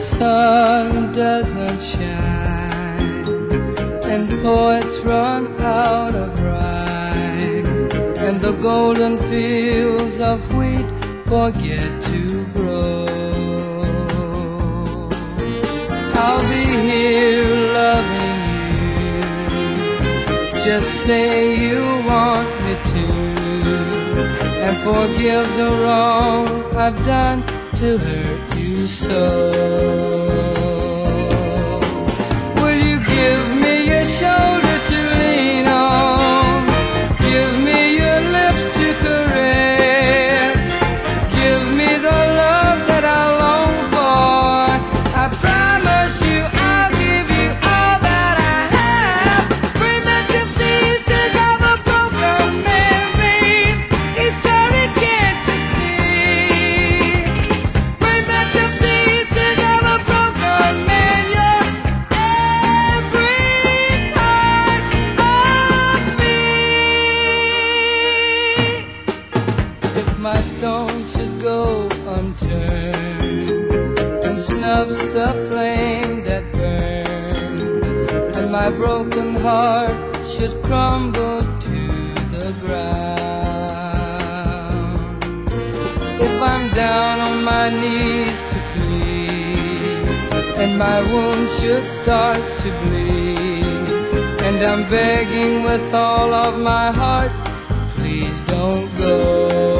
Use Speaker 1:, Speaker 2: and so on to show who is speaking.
Speaker 1: sun doesn't shine, and poets run out of rhyme, and the golden fields of wheat forget to grow, I'll be here loving you. Just say you want me to, and forgive the wrong I've done to hurt you so. Will you give me your shoulder to lean on? Give me your lips to caress. Give me the love that I long for. I promise you I'll give you all that I have. Bring back the pieces of a broken man, babe. He's sorry, can't you see? Bring back the pieces of a broken man. You're every part of me. If my stone should go unturned and snuffs the flame that burns, and my broken heart should crumble to the ground, if I'm down on my knees to plead, and my wound should start to bleed, and I'm begging with all of my heart, please don't go.